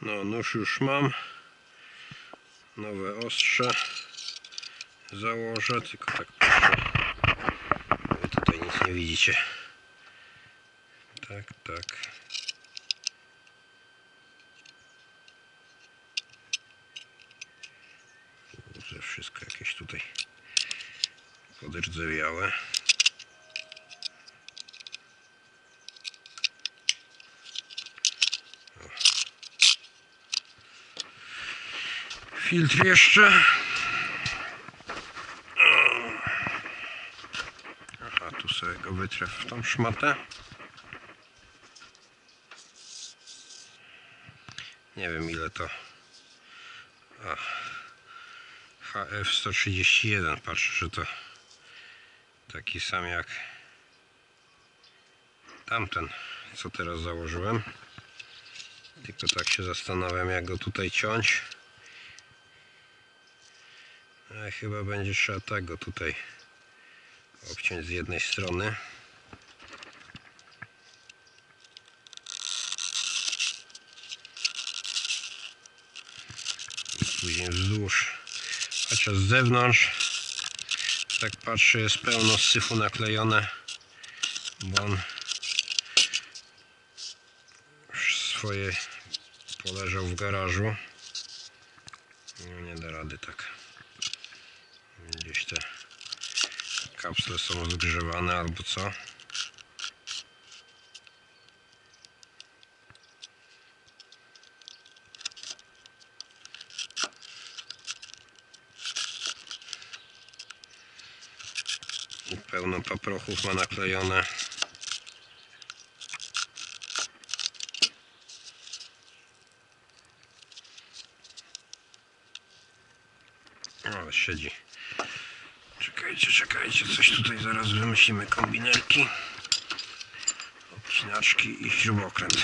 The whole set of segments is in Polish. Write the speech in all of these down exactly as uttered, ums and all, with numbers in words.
No, nóż już mam. Nowe ostrze założę, tylko tak proszę. Wy tutaj nic nie widzicie. Tak, tak. Że wszystko jakieś tutaj podrdzewiałe. O. Filtr jeszcze. Aha, tu sobie go wytrę w tą szmatę. Nie wiem ile to. A. H F sto trzydzieści jeden. Patrzę, że to taki sam jak tamten, co teraz założyłem. Tylko tak się zastanawiam, jak go tutaj ciąć. A chyba będzie trzeba tak go tutaj obciąć z jednej strony. I później wzdłuż. Chociaż z zewnątrz, tak patrzę, jest pełno syfu naklejone, bo on już swoje poleżał w garażu. No, nie da rady tak. Gdzieś te kapsle są zgrzewane albo co. I pełno paprochów ma naklejone. O, siedzi. Czekajcie, czekajcie, coś tutaj zaraz wymyślimy. Kombinerki, obcinaczki i śrubokręt.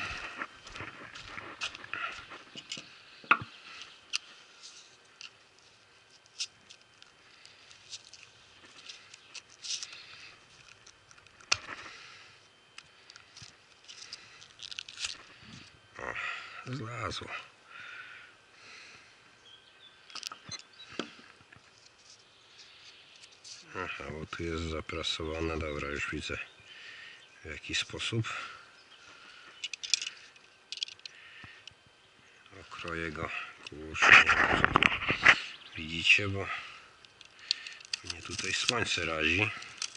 O, zlazło. Aha, bo tu jest zaprasowane. Dobra, już widzę w jaki sposób. Okroję go. Kurczę, nie wiem, co tu widzicie, bo mnie tutaj słońce razi.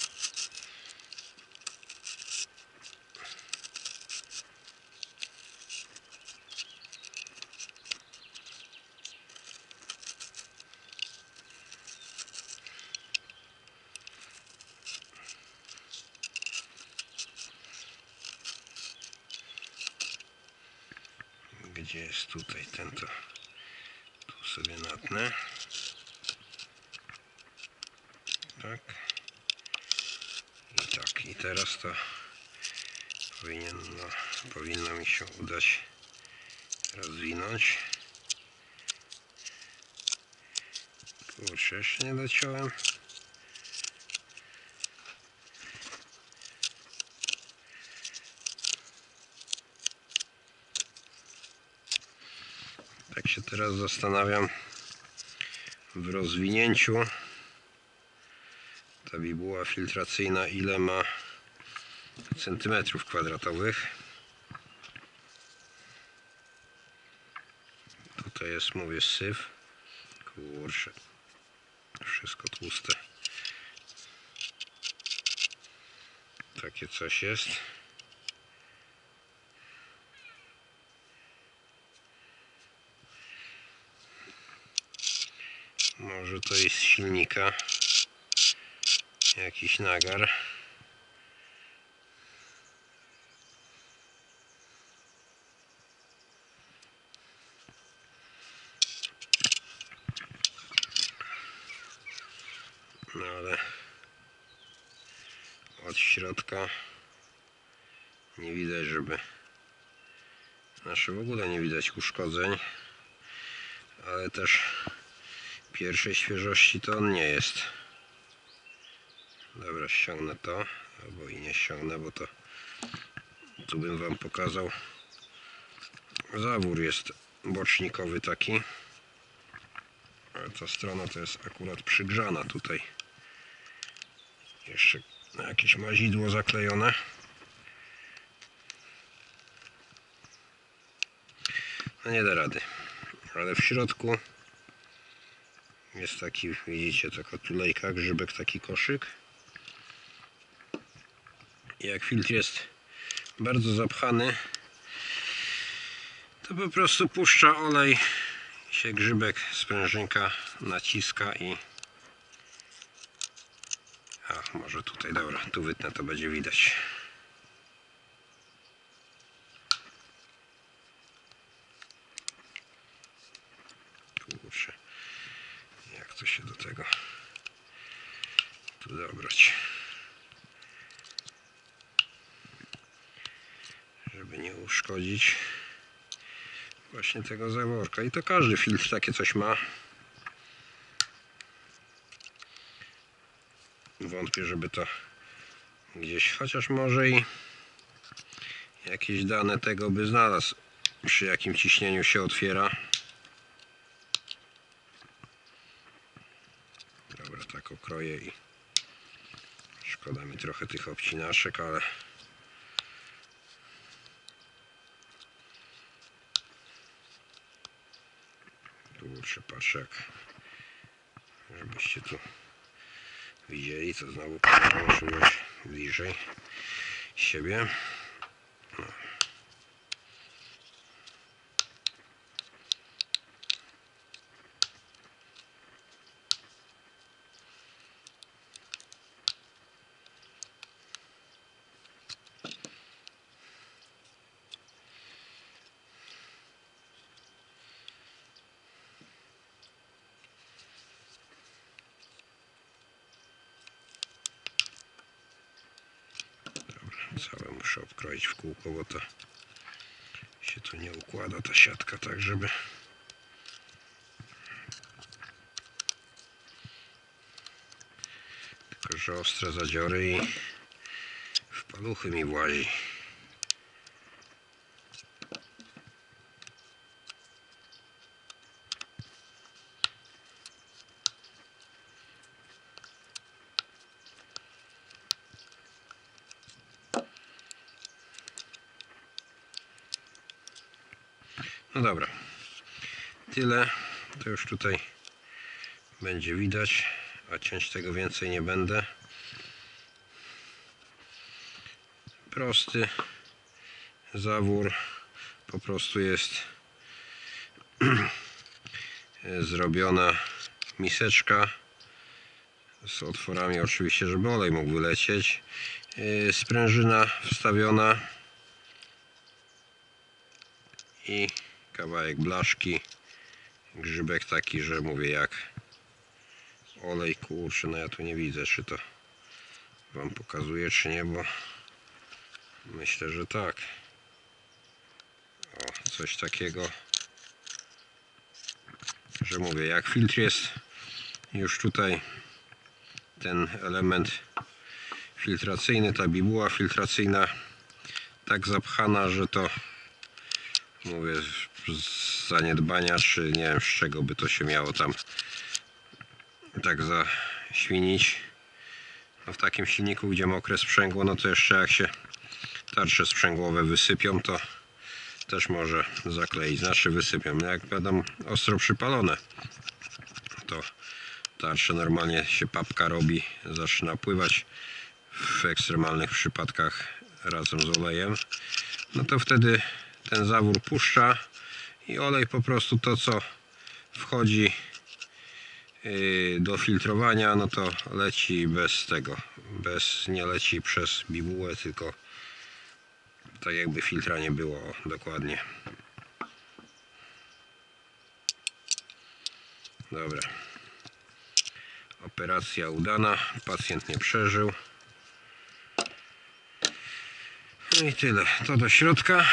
Gdzie jest tutaj ten, to tu sobie natnę. Tak. I tak. I teraz to powinien, no, powinno mi się udać rozwinąć. Kurczę, jeszcze nie dociąłem. Tak się teraz zastanawiam w rozwinięciu. Ta bibuła filtracyjna ile ma centymetrów kwadratowych. Tutaj jest, mówię, syf. Kurczę, wszystko tłuste. Takie coś jest. Może to jest z silnika jakiś nagar. No ale od środka nie widać, żeby, znaczy w ogóle nie widać uszkodzeń, ale też pierwszej świeżości to on nie jest. Dobra, ściągnę to, albo i nie ściągnę, bo to tu bym wam pokazał zawór jest bocznikowy taki, ale ta strona to jest akurat przygrzana tutaj. Jeszcze jakieś mazidło zaklejone. No nie da rady. Ale w środku jest taki, widzicie, taka tulejka, grzybek, taki koszyk. I jak filtr jest bardzo zapchany, to po prostu puszcza olej, się grzybek, sprężynka naciska i... A, może tutaj, dobra, tu wytnę, to będzie widać. Kurczę, jak to się do tego tu dobrać, żeby nie uszkodzić właśnie tego zaworka. I to każdy filtr takie coś ma. Wątpię, żeby to gdzieś, chociaż może i jakieś dane tego by znalazł, przy jakim ciśnieniu się otwiera. Dobra, tak okroję i szkoda mi trochę tych obcinaszek, ale kurczę, patrzę, jak żebyście tu widzieli, to znowu muszę mieć bliżej siebie. No. Całe muszę obkroić w kółko, bo to się tu nie układa, ta siatka, tak żeby tylko że ostre zadziory i w paluchy mi włazi. No dobra, tyle, to już tutaj będzie widać, a ciąć tego więcej nie będę. Prosty zawór, po prostu jest zrobiona miseczka z otworami oczywiście, żeby olej mógł wylecieć, sprężyna wstawiona i kawałek blaszki, grzybek taki, że mówię, jak olej, kurczę, no ja tu nie widzę, czy to wam pokazuję, czy nie, bo myślę, że tak. O, coś takiego, że mówię, jak filtr jest już tutaj ten element filtracyjny, ta bibuła filtracyjna tak zapchana, że to mówię, z zaniedbania, czy nie wiem z czego by to się miało tam tak zaświnić. No w takim silniku, gdzie mokre sprzęgło, no to jeszcze jak się tarcze sprzęgłowe wysypią, to też może zakleić. Znaczy wysypią, jak będą ostro przypalone, to tarcze normalnie się papka robi, zaczyna pływać w ekstremalnych przypadkach razem z olejem. No to wtedy ten zawór puszcza i olej po prostu to, co wchodzi do filtrowania, no to leci bez tego, bez, nie leci przez bibułę, tylko tak jakby filtra nie było, dokładnie. Dobra, operacja udana, pacjent nie przeżył. No i tyle, to do środka.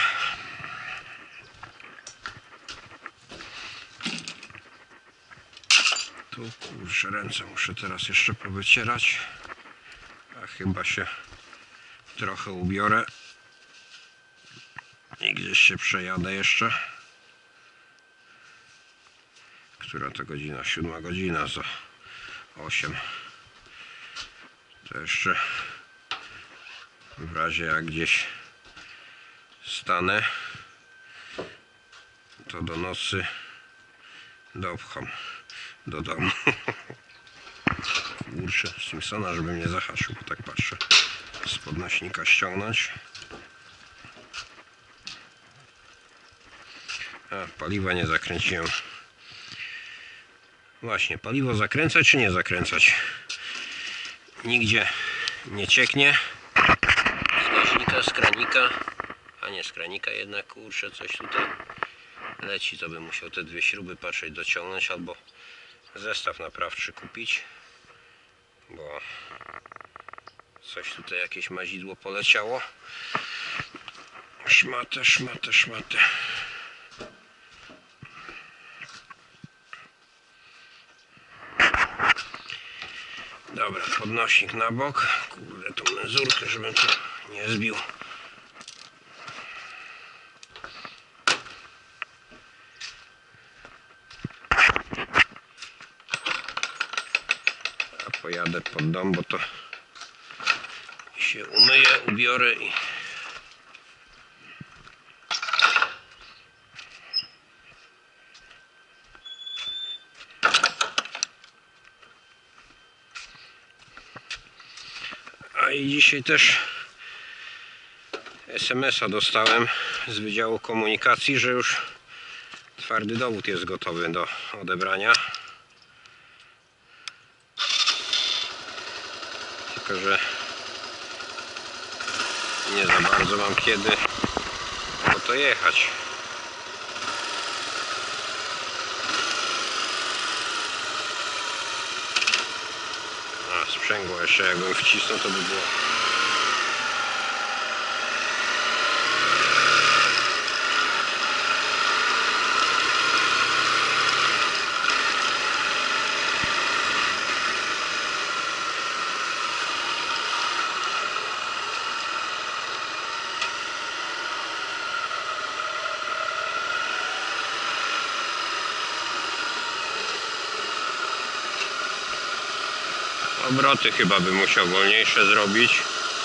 Tu kurczę, ręce muszę teraz jeszcze powycierać, a chyba się trochę ubiorę i gdzieś Gdzieś się przejadę jeszcze. Która to godzina? Siódma godzina za osiem. To jeszcze w razie jak gdzieś stanę, to do nocy dopcham do domu. Kurczę, Simpsona, żeby mnie zahaczył, bo tak patrzę. Z podnośnika ściągnąć. A, paliwa nie zakręciłem. Właśnie, paliwo zakręcać czy nie zakręcać? Nigdzie nie cieknie. Z gaźnika, z kranika. A nie, z kranika jednak, kurczę, coś tutaj leci. To bym musiał te dwie śruby patrzeć, dociągnąć albo zestaw naprawczy kupić. Bo coś tutaj, jakieś mazidło poleciało. Szmatę, szmatę, szmatę. Dobra, podnośnik na bok. Kurde, tą menzurkę, żebym tu nie zbił. A pojadę pod dom, bo to się umyję, ubiorę i a i dzisiaj też es em es a dostałem z Wydziału Komunikacji, że już twardy dowód jest gotowy do odebrania. Tylko że nie za bardzo mam kiedy po to jechać. A, sprzęgło jeszcze, jakbym wcisnął, to by było. Obroty chyba bym musiał wolniejsze zrobić.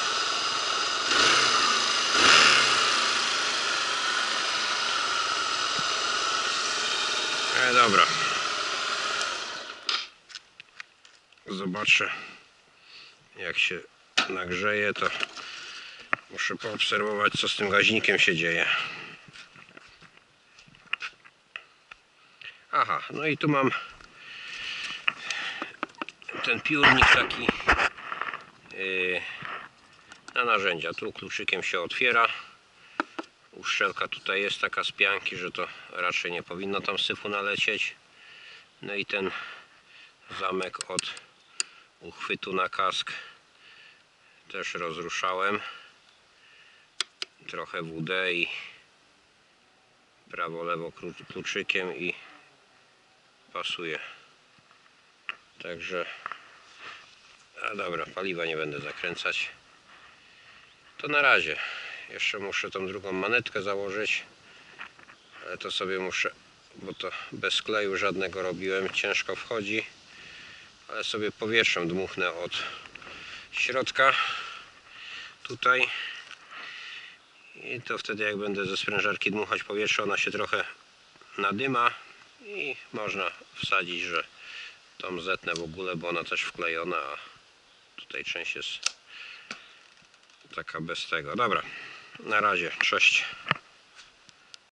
E, dobra. Zobaczę, jak się nagrzeje, to muszę poobserwować, co z tym gaźnikiem się dzieje. Aha, no i tu mam ten piórnik taki yy, na narzędzia. Tu kluczykiem się otwiera. Uszczelka tutaj jest taka z pianki, że to raczej nie powinno tam syfu nalecieć. No i ten zamek od uchwytu na kask też rozruszałem. Trochę W D i prawo lewo kluczykiem i pasuje. Także, a dobra, paliwa nie będę zakręcać. To na razie. Jeszcze muszę tą drugą manetkę założyć, ale to sobie muszę, bo to bez kleju żadnego robiłem, ciężko wchodzi, ale sobie powietrzem dmuchnę od środka tutaj i to wtedy, jak będę ze sprężarki dmuchać powietrze, ona się trochę nadyma i można wsadzić, że tą zetnę w ogóle, bo ona też wklejona, a tutaj część jest taka bez tego. Dobra, na razie, cześć.